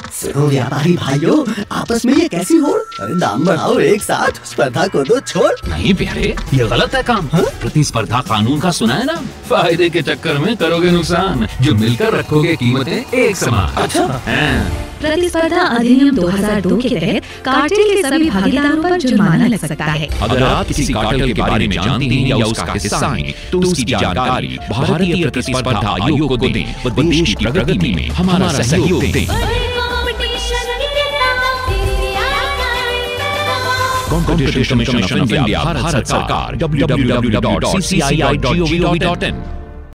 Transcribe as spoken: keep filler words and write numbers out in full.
सुनो व्यापारी भाइयों, आपस में ये कैसी होड़? अरे दाम बढ़ाओ एक साथ, स्पर्धा को दो छोड़। नहीं प्यारे, ये गलत है काम। प्रतिस्पर्धा कानून का सुना है ना? फायदे के चक्कर में करोगे नुकसान, जो मिलकर रखोगे कीमतें एक समान। अच्छा। प्रतिस्पर्धा अधिनियम दो हज़ार दो के तहत कार्टेल के सभी भागीदारों पर जुर्माना लग सकता है। अगर आप किसी कार्टेल के बारे में जानते हैं या उसका हिस्सा हैं, तो उसकी जानकारी भारतीय प्रतिस्पर्धा आयोग को दें और देश की प्रगति में हमारा सहयोग दें। Competition commission of India, Bharat सरकार, W W W dot C C I dot G O V dot in.